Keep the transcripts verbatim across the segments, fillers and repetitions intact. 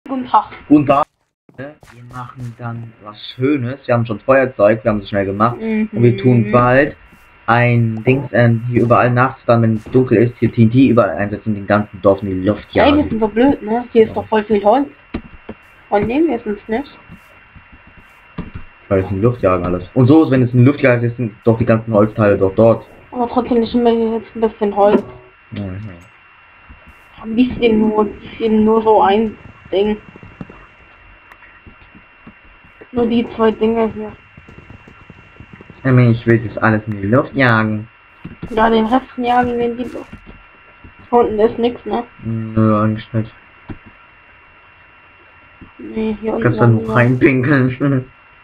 Guten Tag. Und da wir machen dann was Schönes. Wir haben schon Feuerzeug, wir haben es schnell gemacht. Mhm. Und wir tun bald ein Dings äh, hier überall nachts, dann wenn es dunkel ist, hier T N T überall einsetzen, den ganzen Dorf in die Luft Ja, wir jagen. sind so blöd, ne? Hier ist Ja. doch voll viel Holz. Und nehmen wir es uns nicht. Weil es in die Luft jagen alles. Und so ist, wenn es in die Luft jagen ist, sind doch die ganzen Holzteile doch dort. Aber trotzdem nicht mehr jetzt ein bisschen Holz. Mhm. Ein bisschen nur, ein bisschen nur so ein Ding. Nur die zwei Dinge hier. Ich will das alles in die Luft jagen. Ja, den Rest jagen wir in die Luft. Hier unten ist nichts, ne? Nö, eigentlich nicht. Nee, hier unten. Kannst du nur reinpinkeln.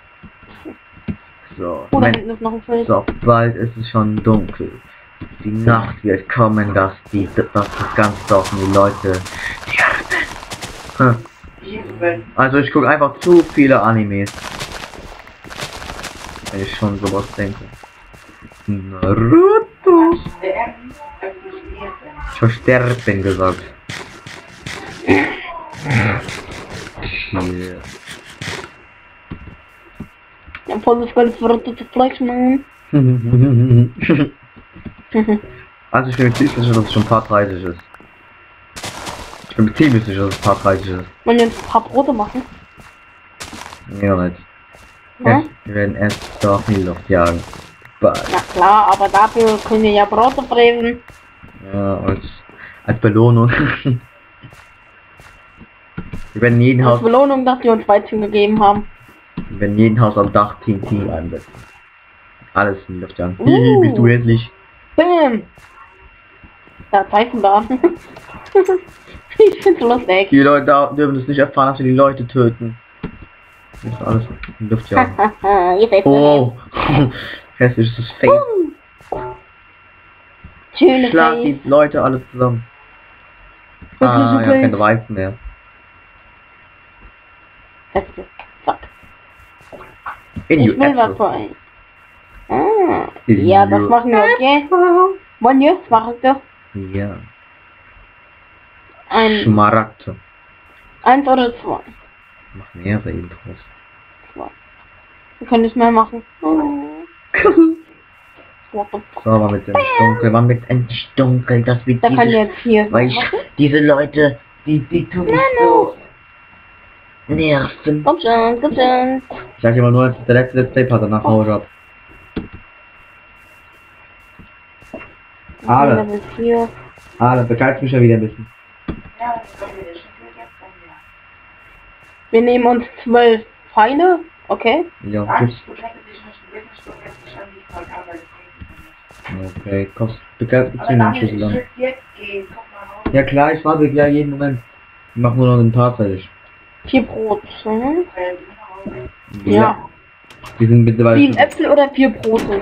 So, Oh, da wenn- hinten ist noch ein Feld. so, bald ist es schon dunkel. Die Nacht wird kommen, dass die, dass das ganze Dorf und die Leute sterben. Hm. Also ich gucke einfach zu viele Animes. Wenn ich schon sowas denke. Naruto. Ich hab sterben gesagt. Shit. Ja, voll das geile verrottete Fleisch, Mann. Also ich bin mir ziemlich sicher, dass es schon Part dreißig ist. Ich bin mir ziemlich sicher, dass es Part dreißig ist. Wollen wir jetzt ein paar Brote machen? Nee, noch nicht. Ja? Erst, wir werden erst Dorf in die Luft jagen. Bye. Na klar, aber dafür können wir ja Brote fräsen. Ja, als, als Belohnung. Wir werden jeden Als Haus, Belohnung, dass die uns Weizen gegeben haben. wir werden jeden Haus am Dach T N T einsetzen. Alles in die Luft jagen. Uh. Hihi, bist du hässlich? Bam! Da Zeichen da. Ich find's lustig. Die Leute da dürfen es nicht erfahren, dass wir die Leute töten. Das ist alles in die Luft jagen. Ihr seid Oh! Hässlich ist das Face. schöne Schlag Face. die Leute alle zusammen. Das Ah, ist ja, okay. keine Weißen mehr. Hässlich. Zack. In Ich you will was apple. für ein. Ah. In Ja, das you machen wir, okay? Wollen wir? Machen wir? Ja. Ein, Schmaragd. eins oder zwei? Mach mehrere Intros. Zwei. Wir können nicht mehr machen. Oh. What the fuck? So, war mit dem Dunkel, war mit endlich dunkel, dass wir Da kann diese, jetzt hier. weil ich, diese Leute, die, die tun mich so nerven. Komm schon, komm schon. Ich sag immer nur, der letzte Let's Play Part danach hau ich ab. Ale, Das ist hier. Ale, begeizt mich ja wieder ein bisschen. Wir nehmen uns zwölf Pfeile, okay? Ja, gut. Okay, kommst, begeizt mich den Schlüssel an. Ja klar, ich warte gleich jeden Moment. Ich mach nur noch ein paar fertig. Vier Brot. Mhm. Ja. Die sind mittlerweile. Sieben Äpfel oder vier Brote?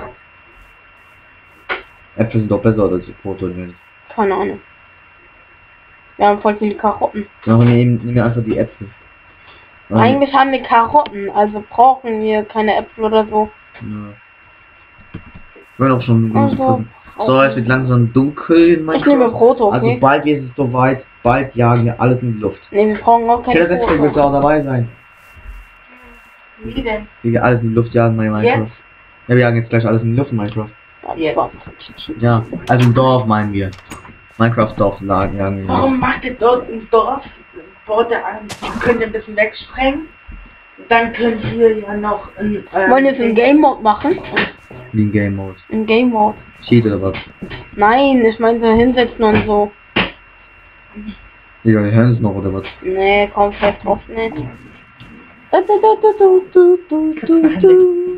Äpfel sind doch besser als die Brote, oder nicht? Keine Ahnung. Wir haben voll viele Karotten. Ja, wir nehmen, nehmen wir einfach die Äpfel. Ähm, Eigentlich haben wir Karotten, also brauchen wir keine Äpfel oder so. Ja. Wir werden auch schon. Also, So, es wird langsam dunkel in ich nehme Brote, okay? Also bald ist es soweit, bald jagen wir alles in die Luft. Ne, wir brauchen auch keine Jeder Let's wird Brote. auch dabei sein. Wie denn? Wie wir alles in die Luft jagen bei Minecraft. Jetzt? Ja, wir jagen jetzt gleich alles in die Luft in Minecraft. Jetzt. Ja, also im Dorf meinen wir. Minecraft Dorf lagen jagen wir. Warum macht ihr dort im Dorf Borte an? Die könnt ihr ein bisschen wegsprengen. Dann könnt ihr ja noch ein, ähm, Wollen wir jetzt einen Game Mode machen? Wie ein Game Mode. Ein Game Mode. Cheat oder was? Nein, ich meinte hinsetzen und so. Ja, wir hören es noch oder was? Nee, komm vielleicht drauf nicht. Du, du, du, du, du, du, du, du.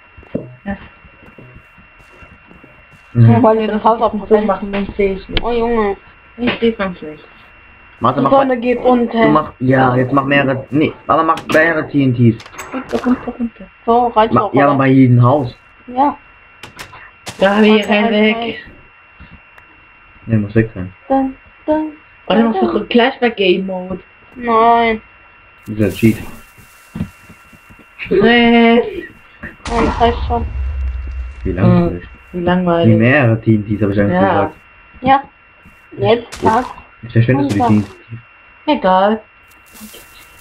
Mhm. Wollen wir das Haus auf dem so Feld machen, dann sehe ich nicht. Oh Junge, Ich sehe man schlecht. Warte, die mach Sonne geht Du unter. mach, ja, jetzt mach mehrere, nee, aber mach mehrere T N Ts. Runter, runter, runter. So, reicht Ma, doch, ja, aber oder? bei jedem Haus. Ja. Da wir rein weg. Ne, muss weg sein. Dun, dun, Oder machst du gleich bei Game Mode? Nein. Das ist ja Cheat. Stress. Nein, das reicht schon. Wie langweilig. Wie Wie langweilig. mehrere T N Ts habe ich eigentlich Ja. gesagt. Ja. Jetzt, sag. Jetzt verschwendest du die T N Ts. Egal.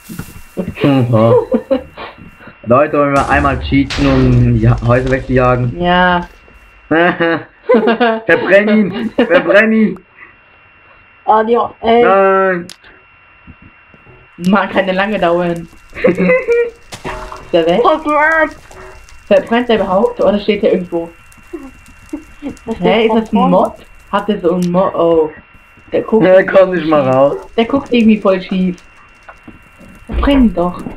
Oha. Leute, wollen wir einmal cheaten, um die Häuser wegzujagen? Ja. Verbrenn ihn! Verbrenn ihn! Adios, ey. Nein! Man kann ja lange dauern. Ist der weg? Verbrennt er überhaupt? Oder steht er irgendwo? Hä, ist das ein Mod? Hat der so ein Mod? Oh. Der guckt. Ja, komm nicht mal raus. Der guckt irgendwie voll schief. Verbrenn ihn doch.